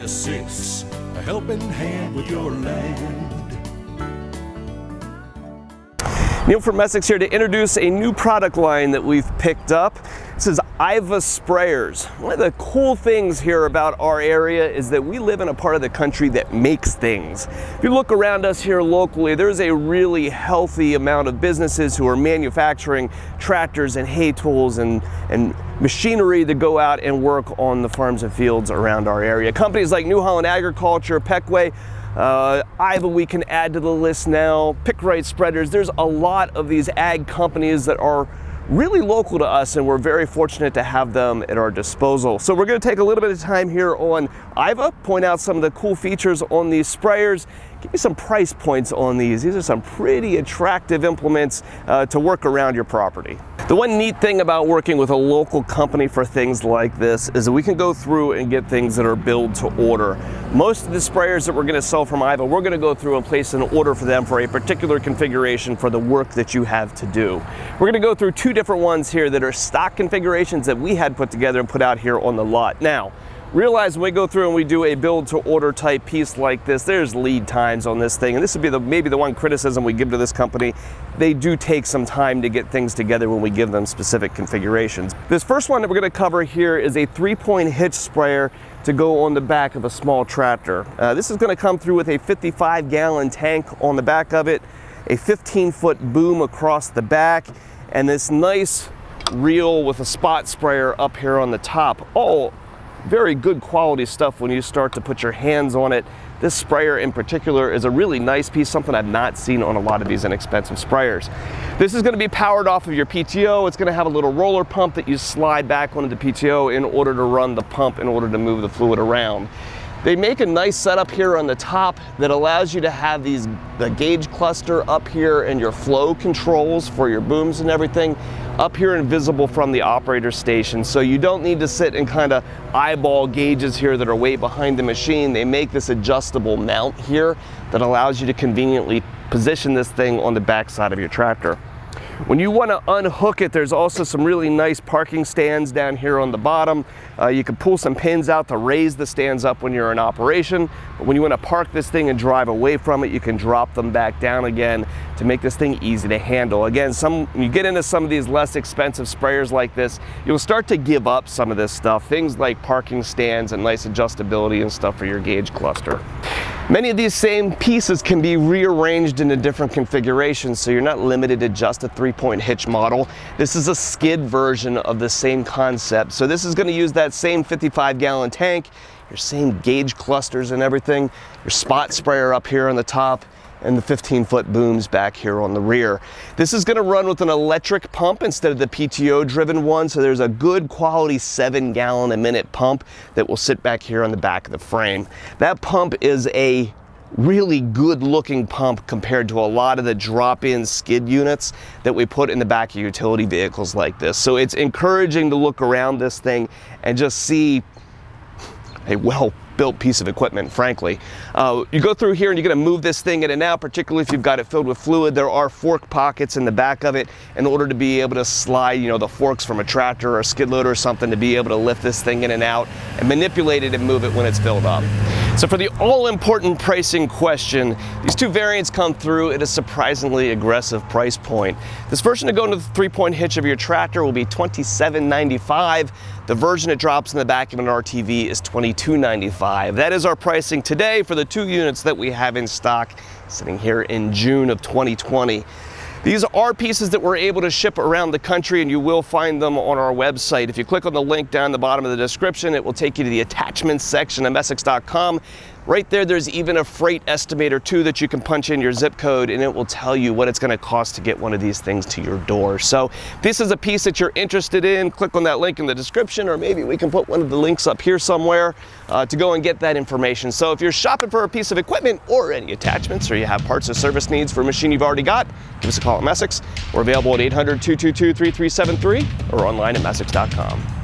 Essex, a helping hand with your land. Neil from Essex here to introduce a new product line that we've picked up. This is IVA sprayers. One of the cool things here about our area is that we live in a part of the country that makes things. If you look around us here locally, there's a really healthy amount of businesses who are manufacturing tractors and hay tools and machinery to go out and work on the farms and fields around our area. Companies like New Holland Agriculture, Peckway, IVA we can add to the list now, Pick-Rite Spreaders. There's a lot of these ag companies that are really local to us, and we're very fortunate to have them at our disposal. So we're going to take a little bit of time here on IVA, point out some of the cool features on these sprayers, give you some price points on these. These are some pretty attractive implements to work around your property. The one neat thing about working with a local company for things like this is that we can go through and get things that are build to order. Most of the sprayers that we're going to sell from IVA, we're going to go through and place an order for them for a particular configuration for the work that you have to do. We're going to go through two different ones here that are stock configurations that we had put together and put out here on the lot. Now, realize when we go through and we do a build to order type piece like this, there's lead times on this thing, and this would be maybe the one criticism we give to this company. They do take some time to get things together when we give them specific configurations. This first one that we're going to cover here is a 3-point hitch sprayer to go on the back of a small tractor. This is going to come through with a 55-gallon tank on the back of it, a 15-foot boom across the back, and this nice reel with a spot sprayer up here on the top. Oh, very good quality stuff when you start to put your hands on it. This sprayer in particular is a really nice piece, something I've not seen on a lot of these inexpensive sprayers. This is going to be powered off of your PTO. It's going to have a little roller pump that you slide back onto the PTO in order to run the pump in order to move the fluid around. They make a nice setup here on the top that allows you to have the gauge cluster up here and your flow controls for your booms and everything up here and visible from the operator station. So you don't need to sit and kind of eyeball gauges here that are way behind the machine. They make this adjustable mount here that allows you to conveniently position this thing on the back side of your tractor. When you want to unhook it, there's also some really nice parking stands down here on the bottom. You can pull some pins out to raise the stands up when you're in operation. But when you want to park this thing and drive away from it, you can drop them back down again to make this thing easy to handle. Again, when you get into some of these less expensive sprayers like this, you'll start to give up some of this stuff. Things like parking stands and nice adjustability and stuff for your gauge cluster. Many of these same pieces can be rearranged into different configurations, so you're not limited to just a 3-point hitch model. This is a skid version of the same concept. So this is going to use that same 55-gallon tank, your same gauge clusters and everything, your spot sprayer up here on the top, and the 15-foot booms back here on the rear. This is going to run with an electric pump instead of the PTO driven one, so there's a good quality 7-gallon-a-minute pump that will sit back here on the back of the frame. That pump is a really good looking pump compared to a lot of the drop-in skid units that we put in the back of utility vehicles like this. So it's encouraging to look around this thing and just see a well-built piece of equipment, frankly. You go through here and you're going to move this thing in and out, particularly if you've got it filled with fluid. There are fork pockets in the back of it in order to be able to slide, the forks from a tractor or a skid loader or something to be able to lift this thing in and out and manipulate it and move it when it's filled up. So for the all-important pricing question, these two variants come through at a surprisingly aggressive price point. This version to go into the 3-point hitch of your tractor will be $27.95. The version that drops in the back of an RTV is $22.95. That is our pricing today for the 2 units that we have in stock, sitting here in June of 2020. These are pieces that we're able to ship around the country, and you will find them on our website. If you click on the link down the bottom of the description, it will take you to the attachments section of Essex.com. Right there, there's even a freight estimator too that you can punch in your zip code, and it will tell you what it's going to cost to get one of these things to your door. So if this is a piece that you're interested in, click on that link in the description, or maybe we can put one of the links up here somewhere to go and get that information. So if you're shopping for a piece of equipment or any attachments, or you have parts or service needs for a machine you've already got, give us a call at Essex. We're available at 800-222-3373 or online at Essex.com.